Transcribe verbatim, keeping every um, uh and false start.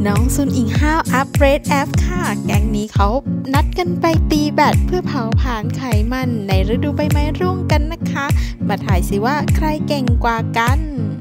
น้องซุนอิงห้าวอัพเรดแอฟค่ะแก๊งนี้เขานัดกันไปตีแบดเพื่อเผาผลาญไขมันในฤดูใบไม้ร่วงกันนะคะมาถ่ายสิว่าใครเก่งกว่ากัน